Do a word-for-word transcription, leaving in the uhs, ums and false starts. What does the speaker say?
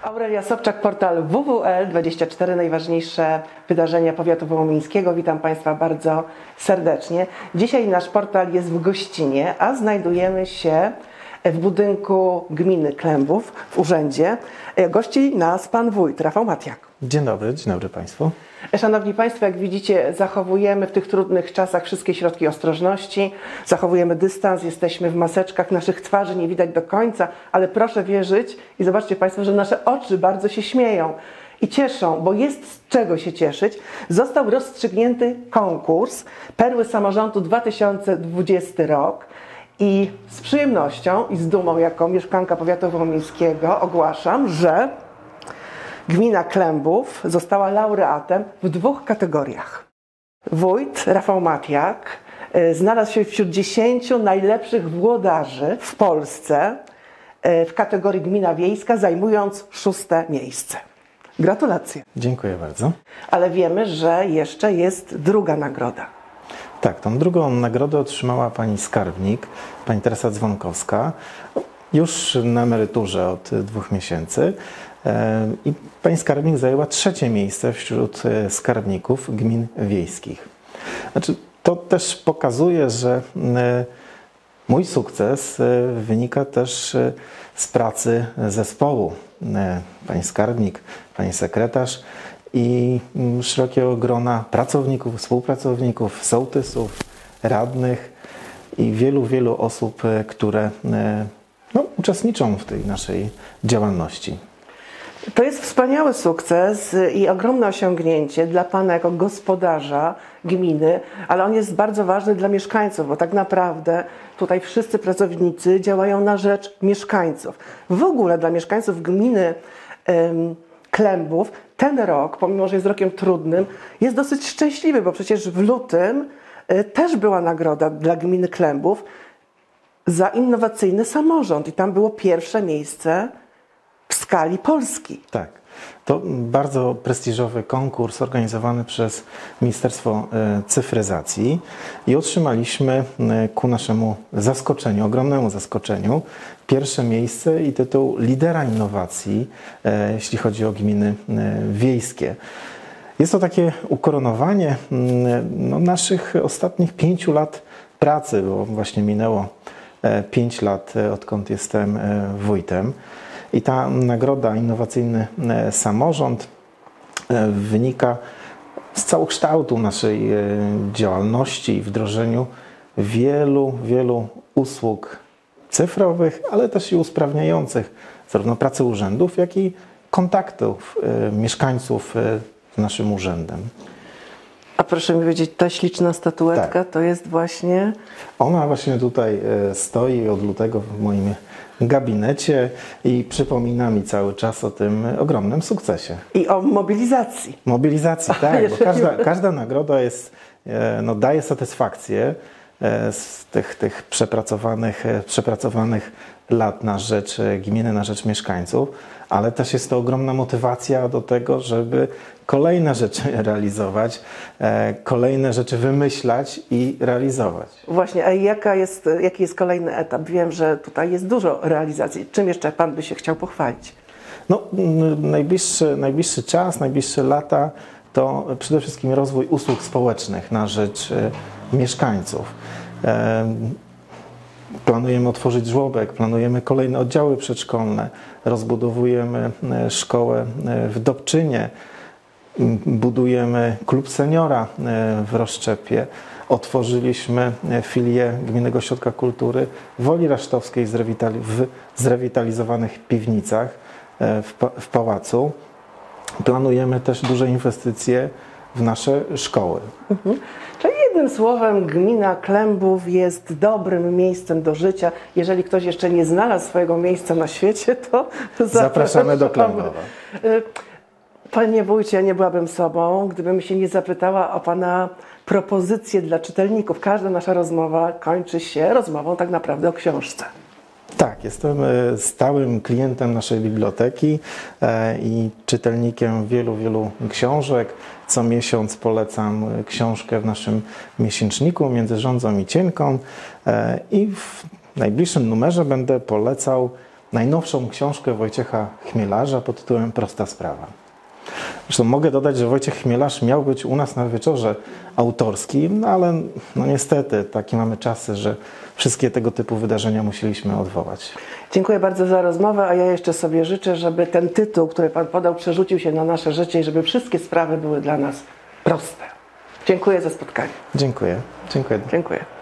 Aurelia Sobczak, portal W W L dwadzieścia cztery, najważniejsze wydarzenia powiatu wołomińskiego. Witam Państwa bardzo serdecznie. Dzisiaj nasz portal jest w Gościnie, a znajdujemy się w budynku gminy Klębów, w urzędzie. Gości nas pan wójt Rafał Matiak. Dzień dobry, dzień dobry Państwu. Szanowni Państwo, jak widzicie, zachowujemy w tych trudnych czasach wszystkie środki ostrożności, zachowujemy dystans, jesteśmy w maseczkach, naszych twarzy nie widać do końca, ale proszę wierzyć i zobaczcie Państwo, że nasze oczy bardzo się śmieją i cieszą, bo jest z czego się cieszyć. Został rozstrzygnięty konkurs Perły Samorządu dwa tysiące dwudziesty rok i z przyjemnością i z dumą jako mieszkanka powiatu wołomińskiego ogłaszam, że gmina Klębów została laureatem w dwóch kategoriach. Wójt Rafał Matiak znalazł się wśród dziesięciu najlepszych włodarzy w Polsce w kategorii gmina wiejska, zajmując szóste miejsce. Gratulacje. Dziękuję bardzo. Ale wiemy, że jeszcze jest druga nagroda. Tak, tą drugą nagrodę otrzymała pani skarbnik, pani Teresa Dzwonkowska, już na emeryturze od dwóch miesięcy. I pani skarbnik zajęła trzecie miejsce wśród skarbników gmin wiejskich. Znaczy, to też pokazuje, że mój sukces wynika też z pracy zespołu. Pani skarbnik, pani sekretarz i szerokiego grona pracowników, współpracowników, sołtysów, radnych i wielu, wielu osób, które no, uczestniczą w tej naszej działalności. To jest wspaniały sukces i ogromne osiągnięcie dla Pana jako gospodarza gminy, ale on jest bardzo ważny dla mieszkańców, bo tak naprawdę tutaj wszyscy pracownicy działają na rzecz mieszkańców. W ogóle dla mieszkańców gminy ym, Klębów ten rok, pomimo że jest rokiem trudnym, jest dosyć szczęśliwy, bo przecież w lutym y, też była nagroda dla gminy Klębów za innowacyjny samorząd i tam było pierwsze miejsce w skali Polski. Tak. To bardzo prestiżowy konkurs organizowany przez Ministerstwo Cyfryzacji i otrzymaliśmy ku naszemu zaskoczeniu, ogromnemu zaskoczeniu, pierwsze miejsce i tytuł lidera innowacji, jeśli chodzi o gminy wiejskie. Jest to takie ukoronowanie no, naszych ostatnich pięciu lat pracy, bo właśnie minęło pięć lat, odkąd jestem wójtem. I ta nagroda Innowacyjny Samorząd wynika z całokształtu naszej działalności i wdrożeniu wielu, wielu usług cyfrowych, ale też i usprawniających zarówno pracę urzędów, jak i kontaktów mieszkańców z naszym urzędem. A proszę mi powiedzieć, ta śliczna statuetka tak. To jest właśnie... Ona właśnie tutaj stoi od lutego w moim gabinecie i przypomina mi cały czas o tym ogromnym sukcesie. I o mobilizacji. Mobilizacji, tak, bo każda, każda nagroda jest, no, daje satysfakcję z tych, tych przepracowanych, przepracowanych lat na rzecz gminy, na rzecz mieszkańców, ale też jest to ogromna motywacja do tego, żeby kolejne rzeczy realizować, kolejne rzeczy wymyślać i realizować. Właśnie, a jaka jest, jaki jest kolejny etap? Wiem, że tutaj jest dużo realizacji. Czym jeszcze Pan by się chciał pochwalić? No, najbliższy, najbliższy czas, najbliższe lata to przede wszystkim rozwój usług społecznych na rzecz mieszkańców. Planujemy otworzyć żłobek, planujemy kolejne oddziały przedszkolne, rozbudowujemy szkołę w Dobczynie, budujemy klub seniora w Rozszczepie, otworzyliśmy filię Gminnego Ośrodka Kultury w Woli Rasztowskiej w zrewitalizowanych piwnicach w, w pałacu. Planujemy też duże inwestycje w nasze szkoły. Mhm. Czyli jednym słowem gmina Klębów jest dobrym miejscem do życia. Jeżeli ktoś jeszcze nie znalazł swojego miejsca na świecie, to zapraszamy, zapraszamy do Klębowa. Panie wójcie, nie byłabym sobą, gdybym się nie zapytała o Pana propozycje dla czytelników. Każda nasza rozmowa kończy się rozmową tak naprawdę o książce. Tak, jestem stałym klientem naszej biblioteki i czytelnikiem wielu, wielu książek. Co miesiąc polecam książkę w naszym miesięczniku Między Rządzą i Cienką i w najbliższym numerze będę polecał najnowszą książkę Wojciecha Chmielarza pod tytułem Prosta sprawa. Zresztą mogę dodać, że Wojciech Chmielarz miał być u nas na wieczorze autorskim, no ale no niestety takie mamy czasy, że wszystkie tego typu wydarzenia musieliśmy odwołać. Dziękuję bardzo za rozmowę, a ja jeszcze sobie życzę, żeby ten tytuł, który Pan podał, przerzucił się na nasze życie i żeby wszystkie sprawy były dla nas proste. Dziękuję za spotkanie. Dziękuję. Dziękuję. Dziękuję.